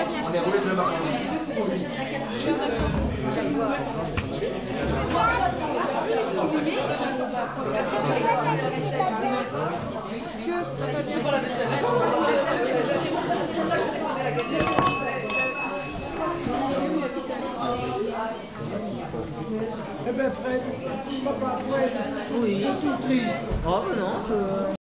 On est roulé de la marque. Eh ben Fred, papa Fred, Oui. tout triste. Oh non,